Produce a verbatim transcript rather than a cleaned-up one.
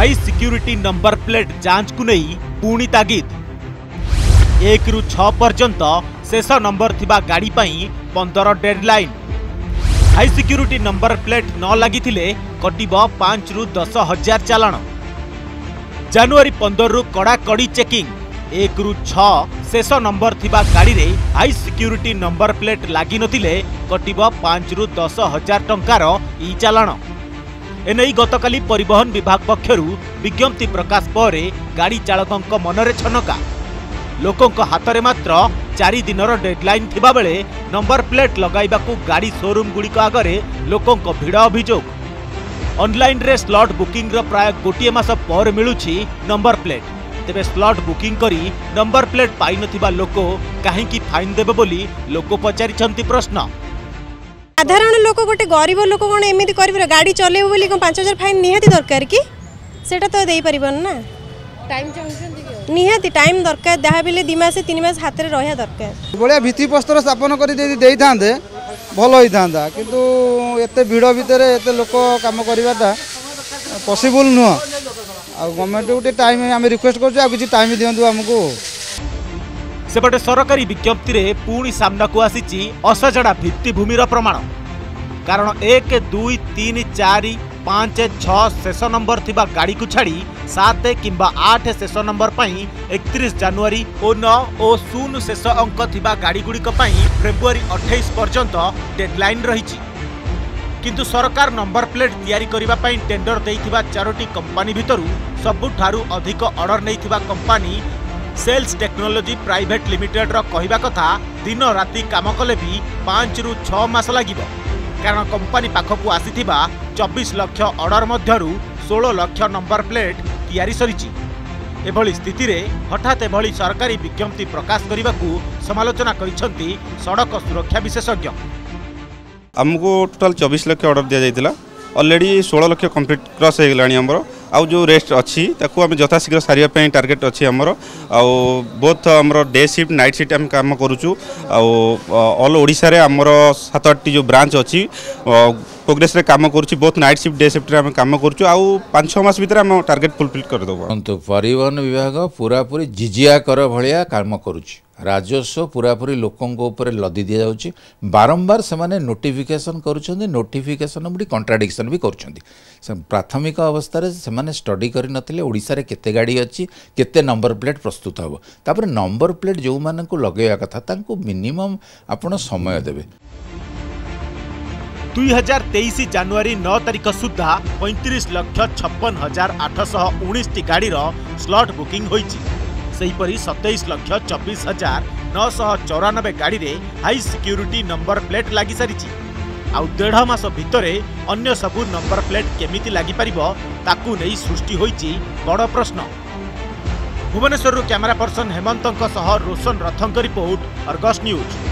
High security number plate जांच को नहीं पुणी तागिद। एक रु छ पर्यंत शेष नंबर थिबा गाड़ी पाई पंद्रह deadline. High security number plate न लगी कटिब पांच रु दस हजार चालाण। जनवरी पंद्रह रु कड़ाकड़ी चेकिंग। एक रु छ शेष नंबर थिबा गाड़ी रे हाई सिक्यूरिटी नंबर प्लेट लगी नथिले कटिब पांच रु दस हजार टंकार ई चालाण। एने गतकाली परिवहन विभाग पक्षरु विज्ञप्ति प्रकाश पर गाड़ी चालकों मनरे छनका। लोकों हाथ में मात्र चारि दिनर डेडलाइन थिबा बेले नंबर प्लेट लगाइबाकू गाड़ी शोरूम गुड़िक आगरे लोकों भिड़ अभियोग। ऑनलाइन रे स्लॉट बुकिंग रो प्राय गोटे मास पर मिलुछि नंबर प्लेट। तेबे स्लॉट बुकिंग करी नंबर प्लेट पाई नथिबा लोक काहेकि फाइन देबे बोली लोक पचारिछंती प्रश्न। साधारण लोक गोटे गरीब लोक कोन एमिति करिबो गाड़ी चलेबो बोली कोन पांच हजार फाइन निहाती दरकार कि सेटा तो देई परिबन ना। टाइम चाहछंती निहाती टाइम दरकार जहाँ भी दि मास तीन मास हाथ में रहा दरकार। बढ़िया भित्ति प्रस्तर स्थापन कर भल होता किंतु एते भिड़ भितर एते लोक काम करवाटा पॉसिबल नुह। गवर्नमेंट गोटे टाइम आम रिक्वेस्ट कर टाइम दिंतु आमको। सेपटे सरकारी विज्ञप्ति रे पुणी सामना को आसी असजड़ा भित्तिभूमिर प्रमाण। कारण एक दुई तीन चार पांच छह शेष नंबर थिबा गाड़ी को छाड़ी सात किंबा आठ शेष नंबर पाई इकतीस जनवरी और नौ और शून्य शेष अंक थिबा गाड़ी गुड़िक फेब्रुआरी अट्ठाईस पर्यंत डेडलाइन रही। किंतु सरकार नंबर प्लेट तैयारी करिबा पाई टेंडर देइथिबा चारोटी कंपनी भितरु सबुठारु अधिक ऑर्डर नैथिबा company sales technology private limited रो कहिबा कथा दिन राति काम कले भी पांच रु छह मास लागिबो। कारण कंपनी पाखकू आसीथिबा चौबीस लाख ऑर्डर मध्यरु सोलह लाख नंबर प्लेट तैयारी सरिछि। एभली स्थिति रे हठात एभली सरकारी विज्ञप्ति प्रकाश करने समालोचना करिसेंती सड़क सुरक्षा विशेषज्ञ। हमको टोटाल चौबीस लाख ऑर्डर दिया जाइतिला। ऑलरेडी सोलह लाख कंप्लीट क्रॉस हो गलानी हमरो। आउ जो रेस्ट अच्छी ताकू आम यथाशीघ्र सारिया टार्गेट अच्छी आमर आउ बोथ आमर डे शिफ्ट नाइट शिफ्ट आम काम करुचु। ऑल ओडिशा रे आमर सात आठ जो ब्रांच अच्छी प्रोग्रेस रे काम करुच्ची। Both night shift day shift आम काम करुचु। आउ पांच छह मास भीतर आम टार्गेट फुलफिल कर देबो। तो परिवहन विभाग पूरा पूरी जिजिया कर भलिया काम करुच्ची। राजस्व पूरा पूरी लोकों ऊपर लदी दि जाउची। बारंबार से माने नोटिफिकेशन करुछंदी। नोटिफिकेशन बुडी कॉन्ट्राडिक्शन भी करुछंदी। प्राथमिक अवस्था रे से माने स्टडी करि नथिले ओडिसा रे केते गाड़ी अच्छी केते नंबर प्लेट प्रस्तुत हबो। तापर नंबर प्लेट जो माने को लगेया कथा तांको मिनिमम आपण समय देबे। दुई हजार तेईस जनवरी नौ तारिख सुधा पैंतीस लक्ष छप्पन हजार आठश उन्नीस टी गाड़ीर स्लॉट बुकिंग होईची। सेहीपरि सतैश लक्ष चौबीस हजार नौश चौरानबे गाड़ी रे हाई सिक्यूरिटी नंबर प्लेट लगी सारी। आउ डेढ़ मास भितरे अन्य सबू नंबर प्लेट केमिति लगी पारिबो ताकू नहीं सृष्टि होईची बड़ प्रश्न। भुवनेश्वर कैमरा पर्सन हेमंतों सह रोशन रथों रिपोर्ट अर्गस न्यूज।